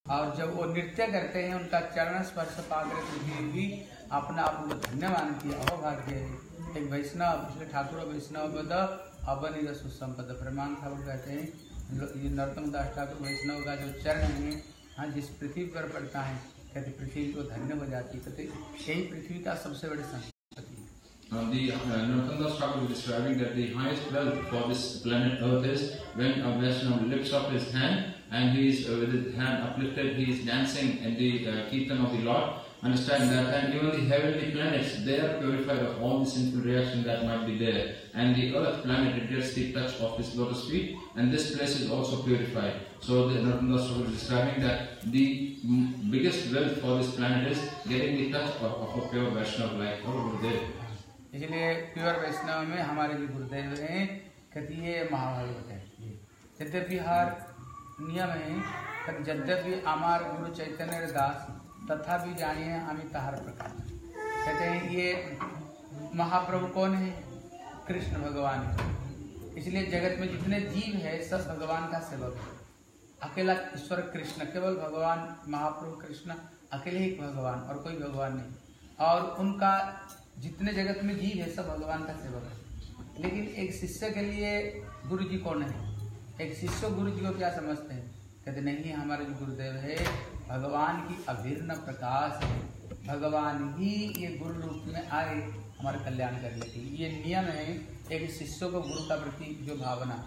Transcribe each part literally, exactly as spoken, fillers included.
और जब वो नृत्य करते हैं उनका चरण स्पर्श पाकर पृथ्वी भी अपना आप उनको धन्य मानती है। अहोभाग्य है एक वैष्णव, इसलिए ठाकुर वैष्णव पद अवनिध सुसंपद। प्रमाण ठाकुर कहते हैं ये नरोत्तम दास ठाकुर वैष्णव का जो चरण है, हाँ, जिस पृथ्वी पर पड़ता है, कहते पृथ्वी को धन्य हो जाती है। कहते यही पृथ्वी का सबसे बड़ी संपत्ति है। Um, the uh, Narottam Das Thakur is describing that the highest wealth for this planet Earth is when a Vaishnava lifts up his hand and he is uh, with his hand uplifted, he is dancing in the uh, Kirtan of the Lord. Understand that, and even the heavenly planets, they are purified of all the sinful reaction that might be there. And the Earth planet, it gets the touch of his lotus feet, and this place is also purified. So the Narottam Das Thakur is describing that the mm, biggest wealth for this planet is getting the touch of, of a pure Vaishnava like our Gurudev. इसलिए pure Vaishnav में हमारे जो गुरुदेव हैं, कहती ये महाभागवत है। यद्यपि हर नियम है, यद्यपि हमार गुरु चैतन्य दास तथा भी जानिए आमी तहार प्रकाश। कहते हैं ये महाप्रभु कौन है? कृष्ण भगवान है। इसलिए जगत में जितने जीव है सब भगवान का सेवक है। अकेला ईश्वर कृष्ण, केवल भगवान महाप्रभु कृष्ण अकेले ही भगवान, और कोई भगवान नहीं। और उनका जितने जगत में जीव है सब भगवान का सेवक है। लेकिन एक शिष्य के लिए गुरु जी कौन है? एक शिष्य गुरु जी को क्या समझते हैं? कहते नहीं, हमारे जो गुरुदेव है भगवान की अभिन्न प्रकाश है। भगवान ही ये गुरु रूप में आए हमारे कल्याण करने के लिए। ये नियम है एक शिष्य को गुरु का प्रति जो भावना,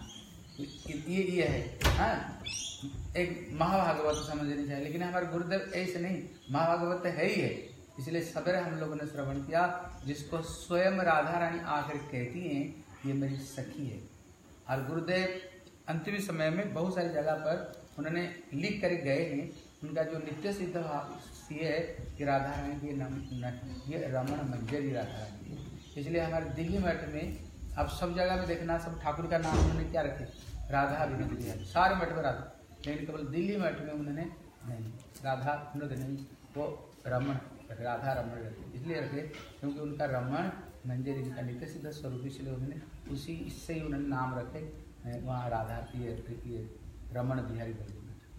ये ये है, हाँ, एक महाभागवत समझनी चाहिए। लेकिन हमारे गुरुदेव ऐसे नहीं, महाभागवत है ही है। इसलिए सवेरे हम लोगों ने श्रवण किया, जिसको स्वयं राधा रानी आकर कहती हैं ये मेरी सखी है। और गुरुदेव अंतिम समय में बहुत सारी जगह पर उन्होंने लिख कर गए हैं, उनका जो नित्य सिद्ध ये है कि राधा रानी के नाम ये रमण मंजरी राधा रानी है। इसलिए हमारे दिल्ली मठ में अब सब जगह में देखना, सब ठाकुर का नाम उन्होंने क्या रखे? राधा विनोद बिहारी। सारे मठ में राधा, लेकिन केवल दिल्ली मठ में उन्होंने नहीं, राधा विनोद नहीं, वो रमण, राधा रमण रखे। इसलिए रखे क्योंकि उनका रमण मंजरी जी का नित्य सिद्ध स्वरूप, इसलिए उन्होंने उसी इससे ही उन्होंने नाम रखे वहाँ राधा ये रमण बिहारी बोल।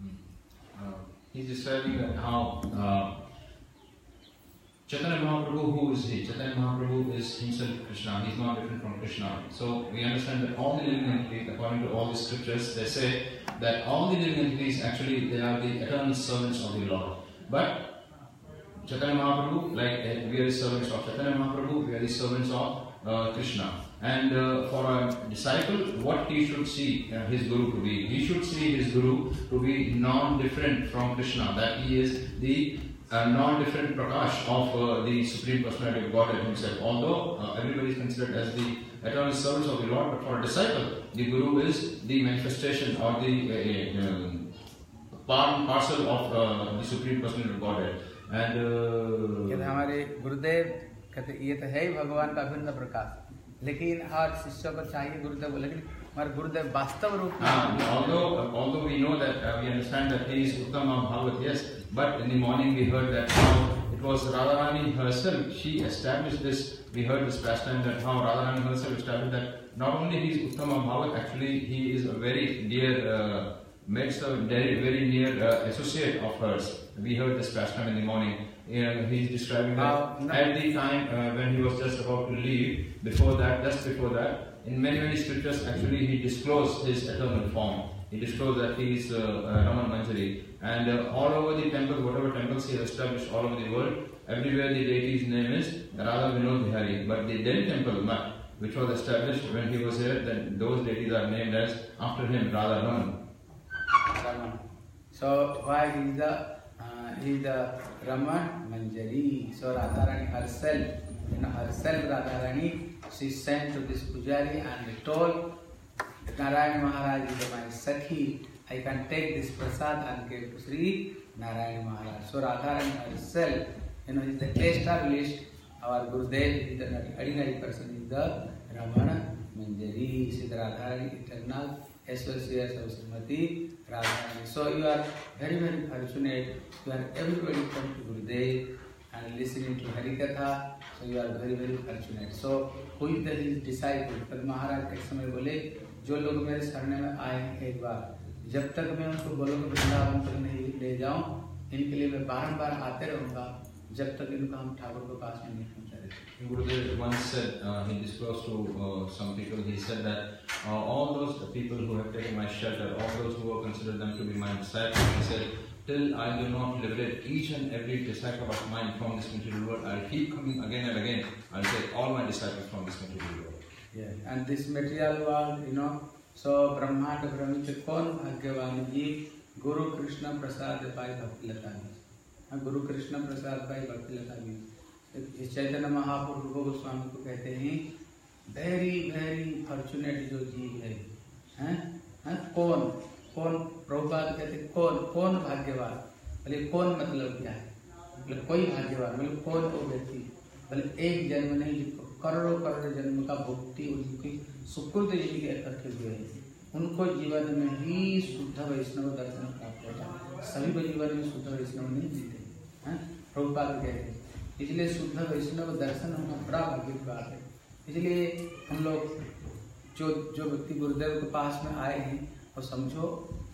He's describing how uh, Chaitanya Mahaprabhu, who is he? Chaitanya Mahaprabhu is himself Krishna. He's not different from Krishna. So we understand that all the living entities, according to all the scriptures, they say that all the living entities actually they are the eternal servants of the Lord. But Chaitanya Mahaprabhu, like uh, we are the servants of Chaitanya Mahaprabhu, we are the servants of uh, Krishna. And uh, for a disciple, what he should see uh, his Guru to be? He should see his Guru to be non-different from Krishna, that he is the uh, non-different Prakash of uh, the Supreme Personality of Godhead himself. Although uh, everybody is considered as the eternal servants of the Lord, but for a disciple, the Guru is the manifestation or the uh, uh, part and parcel of uh, the Supreme Personality of Godhead. And uh, हमारे गुरुदेव कहते ये तो है ही भगवान का अभिन्न प्रकाश, लेकिन हर शिष्य को चाहिए गुरुदेव, लेकिन हमारे गुरुदेव वास्तव रूप में uh, although uh, although we know that uh, we understand that he is Uttama Bhagavat, yes, but in the morning we heard that how it was Radharani herself, she established this, we heard this past time that how Radharani herself established that not only he is Uttama Bhagavat, actually he is a very dear uh, makes a very, very near uh, associate of hers. We heard this past time in the morning. Uh, he's describing that uh, no. at the time uh, when he was just about to leave, before that, just before that, in many, many scriptures actually he disclosed his eternal form. He disclosed that he is uh, uh, Raman Manjari. And uh, all over the temples, whatever temples he has established all over the world, everywhere the deity's name is Radha Vinod Bihari. But the Delhi temple, which was established when he was here, then those deities are named as after him, Radha Raman. So why he is the uh, he is the Raman Manjari. So Radharani herself, you know, herself Radharani, she sent to this Pujari and told Narayan Maharaj is my Sakhi. I can take this prasad and give to Sri Narayan Maharaj. So Radharani herself, you know, is the established. Our Gurudev is the ordinary person, is the Raman Manjari. She is the Radharani eternal associate of Srimati Radharani. So you are very, very fortunate. You are everybody come to Gurudev and listening to Harikatha. So you are very, very fortunate. So who is the his disciple? But Maharaj एक समय बोले जो लोग मेरे शरण में आए एक बार जब तक मैं उनको गोलोक वृंदावन तक नहीं ले जाऊं, इनके लिए मैं बारंबार आते रहूंगा जब तक इनको हम ठाकुर के पास में नहीं पहुंचा देते। Gurudev once said, uh, he disclosed to uh, some people, he said that uh, all those people who have taken my shelter, all those who have considered them to be my disciples, he said, till I do not liberate each and every disciple of mine from this material world, I'll keep coming again and again, I'll take all my disciples from this material world. Yeah. And this material world, you know, so ब्रह्मांड ब्रह्म से कौन भाग्यवान जी? गुरु कृष्ण प्रसाद पाई भक्ति लता जी, गुरु कृष्ण प्रसाद पाई भक्ति लता जी। चैतन्य महाप्रभु गोस्वामी को कहते हैं very very fortunate जो जीव है, हैं हैं कौन कौन प्रभुपाद कहते कौन कौन भाग्यवान, बोले कौन मतलब क्या है, बोले कोई भाग्यवान, बोले कौन वो व्यक्ति, बोले एक जन्म नहीं जिसको करोड़ों करोड़ जन्म का भुक्ति उनकी सुकृत जिनके इकट्ठे हुए हैं, उनको जीवन में ही शुद्ध वैष्णव दर्शन प्राप्त होता है। सभी को जीवन में शुद्ध वैष्णव नहीं मिलते हैं, प्रभुपाद कहते हैं। इसलिए शुद्ध वैष्णव दर्शन होना बड़ा भाग्य की बात है। इसलिए हम लोग जो जो व्यक्ति गुरुदेव के पास में आए हैं और समझो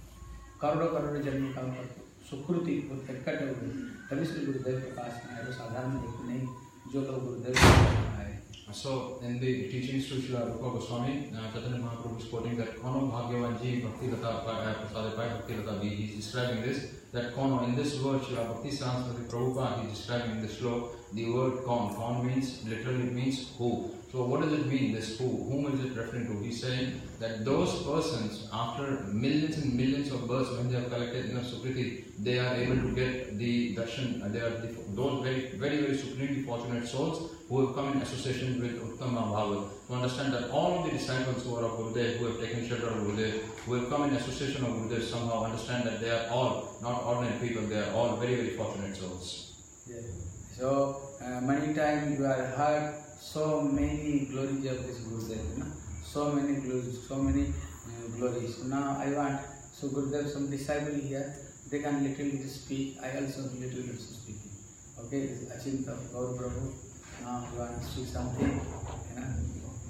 करोड़ों करोड़ जन्म का सुकृति इकट्ठे हुए, तभी से गुरुदेव के पास में आए, वो साधारण व्यक्ति नहीं जो लोग गुरुदेव के पास में आए। So, in the teachings to Srila Rupa Goswami, uh, Chaitanya Mahaprabhu is quoting that Kono Bhagyavanji Bhakti Lata Prasade Pai Bhakti Lata Vi. He is describing this, that Kono, in this word, Srila Bhakti Saraswati Prabhupada, he is describing in this slok, the word Kon. Kon means, literally it means who. So, what does it mean, this who? Whom is it referring to? He is saying that those persons, after millions and millions of births, when they have collected enough Sukriti, they are able to get the darshan, uh, they are the, those very, very, very supremely fortunate souls who have come in association with Uttama Bhagavad. To understand that all of the disciples who are of Gurudev, who have taken shelter of Gurudev, who have come in association of Gurudev, somehow understand that they are all not ordinary people, they are all very, very fortunate souls. Yeah. So, uh, many times you are heard so many glories of this Gurudev, you know? So many glories, so many uh, glories. Now I want, so Gurudev, some disciple here, they can little bit speak, I also little bit speaking. Okay, Achinta Gaur Prabhu. Now you want to see something, you know?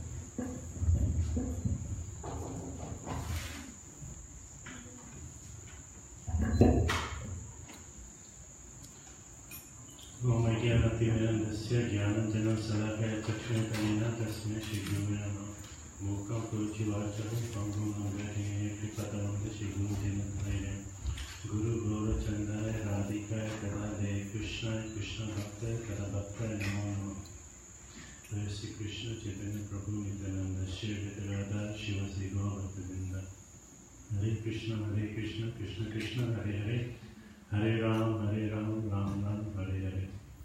Om Jnanatimirandasya Jnananjanam Salakaya Chakshanakanina Tasmai Shri Gurave Namah. Mukam Kuruchi Vacham Pangam Nagari Kripatamanda Shri Guru Jnanatayam. Guru Gora Chandaya Radhikaya Kadade Krishna Krishna Bhaktaya Kadabhaktaya Namo Namah. Hare Sri Krishna Chaitanya Prabhu Nityananda Shri Radha Shiva Sri Gaura Bhaktivinoda. Hare Krishna Hare Krishna Krishna Krishna Hare Hare Hare Ram Hare Ram Ram Ram Hare Hare.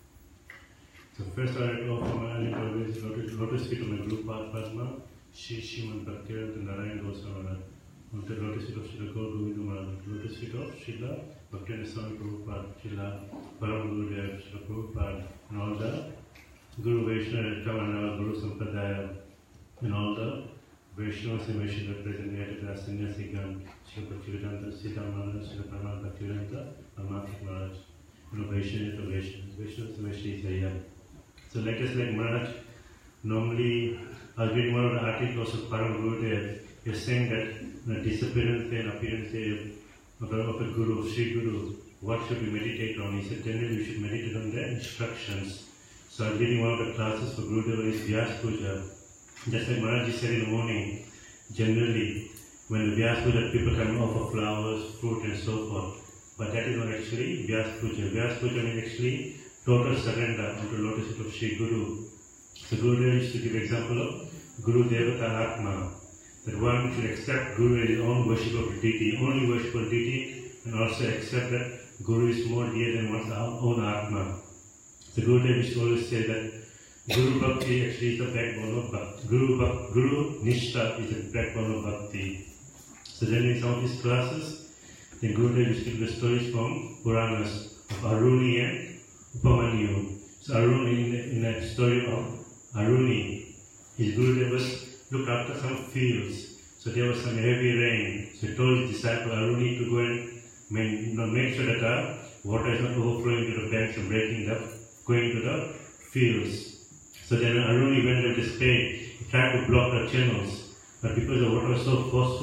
So first I go for my lotus, lotus, lotus feet of my Guru Padma, Shri Srimad Bhaktivedanta Narayan Goswami, on the lotus feet of Srila Gaur Govinda Maharaj, lotus feet of Srila Bhaktivedanta Swami Prabhupada, Srila Param Gurudev, Srila Prabhupada, and all the Guru Vaishnava, Kamana, Guru Sampradaya, and all the Vaishnavas and Vaishnavas represented as Sannyasigan, Srila Bhaktivedanta, Sita Maharaj, Srila Parama Bhaktivedanta, and Matik Maharaj, you know, Vaishnavas and Vaishnavas, Vaishnavas and Vaishnavas are here. So like us, like Maharaj, normally I was reading one of the articles of Param Gurudev, he was saying that the disappearance and appearance of a, of a Guru, of Sri Guru, what should we meditate on? He said generally we should meditate on the instructions. So I was reading one of the classes for Gurudev is Vyas Puja. Just like Maharaj said in the morning, generally when the Vyas Puja people can offer flowers, fruit and so forth. But that is not actually Vyas Puja. Vyas Puja means actually total surrender unto the lotus feet of Sri Guru. So Guru used to give example of Guru Devata Atma, that one should accept Guru as his own worshipable deity, only worshipable deity, and also accept that Guru is more dear than one's own Atma. So Guru Dev used to always say that Guru Bhakti actually is the backbone of Bhakti. Guru, Guru Nishtha is the backbone of Bhakti. So then in some of his classes, the Guru Dev used to give the stories from Puranas of Aruni and Upamanyu. So Aruni, in, in that story of Aruni, his Gurudev was looked after some fields. So there was some heavy rain. So he told his disciple Aruni to go and make, you know, make sure that the water is not overflowing to the banks and breaking up, going to the fields. So then Aruni went with his spade, he tried to block the channels. But because the water was so forceful,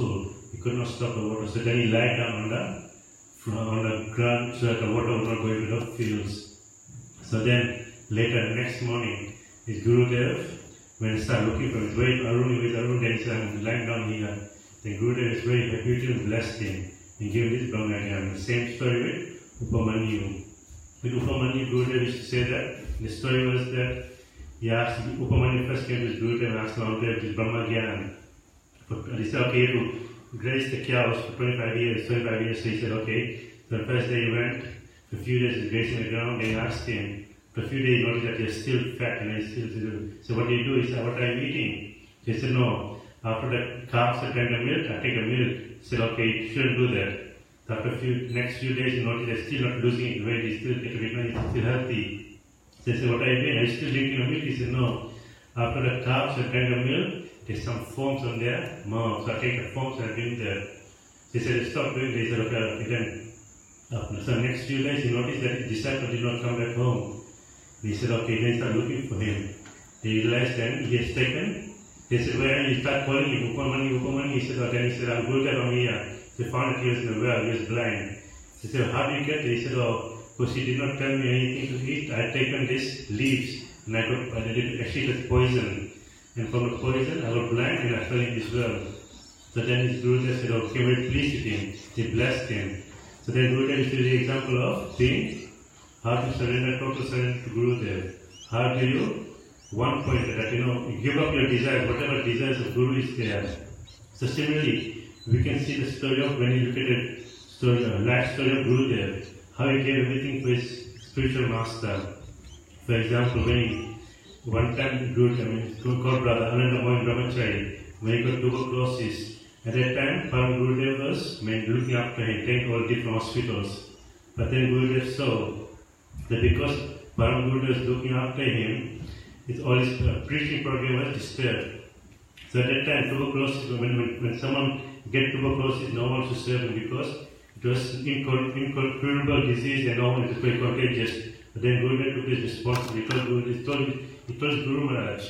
he could not stop the water. So then he lied down on the, on the ground so that the water would not go into the fields. So then later, next morning, his Gurudev, when he started looking for him, wait, Arun, wait, Arun, then he said, I'm lying down here. Then Gurudev is very happy to bless him and give him this Brahma Gyan. The same story with Upamanyu. With Upamanyu, Gurudev used to say that the story was that he asked, Upamanyu first came to his Gurudev and asked him, this Brahma Gyan. He said, okay, to graze the cows for twenty-five years, twenty-five years. So he said, okay. So the first day he went, for a few days he's grazing the ground, they asked him, for a few days he noticed that he's still fat and he's still, still. So what do you do? He said, what are you eating? So he said, no. After the calves are drank the milk, I take the milk. He said, okay, you shouldn't do that. So after a few, next few days he noticed he's still not losing weight, he's still getting bigger, he's still healthy. So he said, what are you doing? Are you still drinking the milk? He said, no. After the calves have drank the milk, there's some foams on their mouth. So I take the foams and I drink that. So he said, stop doing this. He said, okay, okay then. After, so next few days he noticed that his disciple did not come back home. He said, okay, then start looking for him. They realized then he has taken. They said, where are you? Start calling him, Upamani, Upamani. He said, oh, then he said, I'm good at here. They found that he was in the well, he was blind. They said, how did you get there? He said, oh, because he did not tell me anything to eat. I had taken these leaves and I got, I did actually it was poison. And from the poison, I got blind and I fell in this well. So then his Gurudev said, okay, we're pleased with him. He blessed him. So then Gurudev is the example of being how to surrender, total surrender to Gurudev. How do you? One point that, you know, you give up your desires, whatever desires of Guru is there. So similarly, we can see the story of, when you look at the story, uh, life story of Gurudev, how he gave everything to his spiritual master. For example, when he, one time, Gurudev, I mean, called brother Anandamoy Brahmachari, when he got tuberculosis, at that time, Param Gurudev was looking after him, taking all different hospitals. But then Gurudev saw that because Param Gurudev was looking after him, his, all his uh, preaching program was disturbed. So at that time, tuberculosis, when, when, when someone gets tuberculosis, no one should serve him because it was incurable disease and no one is very contagious. But then Gurudev took his responsibility. He told, he told, he told Guru Maharaj,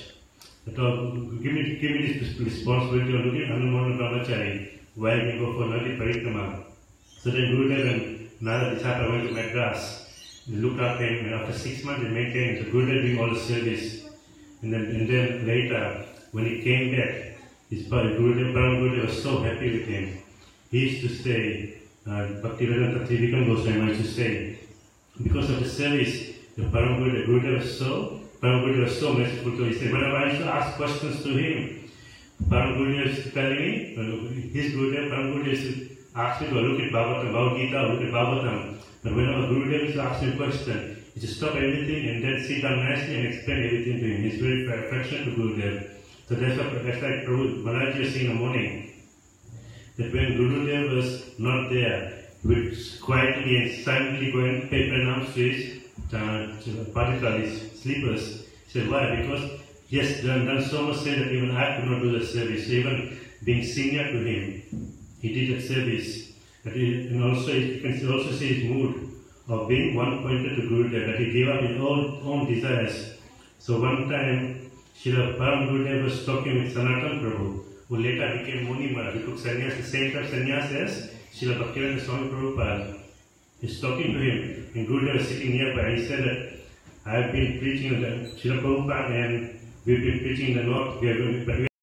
give me, give me this responsibility of looking at Hanuman Brahmachari while we go for Nadi Parikrama. So then Gurudev and Nada Disciple went to Madras. They looked after him, and after six months they maintained him. So Gurudev doing all the service. And then, and then later, when he came back, his Gurudev, Param Gurudev was so happy with him. He used to say, uh, Bhaktivedanta Trivikram Goswami used to say, because of the service, the Param Gurudev, Gurudev was so, Param Gurudev was so merciful to him. He said, whenever I used to ask questions to him, Param Gurudev used to tell me, his Gurudev, Param Gurudev used to ask me to look at Bhagavatam, Bhagavad Gita, look at Bhagavatam. But whenever Gurudev used to ask me a question, he just stop everything and then sit down nicely and explain everything to him. He's very affectionate to Gurudev. So that's what, that's like Prabhu Maharaj was saying in the morning, that when Gurudev was not there, he would quietly and silently go and pay pranams to his uh, particular his sleepers. He said, why? Because he has done, done so much service that even I could not do the service. So even being senior to him, he did that service. That he, and also, you can also see his mood of being one pointed to Gurudev, that he gave up his own, own desires. So one time, Srila Param Gurudev was talking with Sanatan Prabhu, who later became Muni Maharaj. He took sannyas, the same time sannyas as Srila Bhaktivedanta Swami Prabhupada. He's talking to him, and Gurudev was sitting nearby. He said that I have been preaching the Srila Prabhupada and we've been preaching in the north, we are going, but we